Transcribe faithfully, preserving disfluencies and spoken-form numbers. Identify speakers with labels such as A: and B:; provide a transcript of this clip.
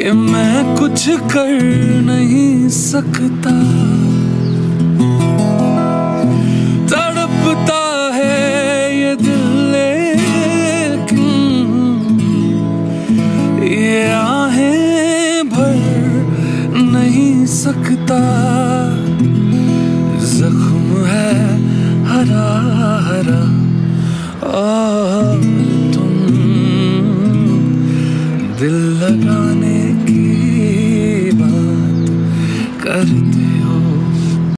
A: कि मैं कुछ कर नहीं सकता। तड़पता है ये दिल लेकिन ये आहें भर नहीं सकता। जख्म है हरा हरा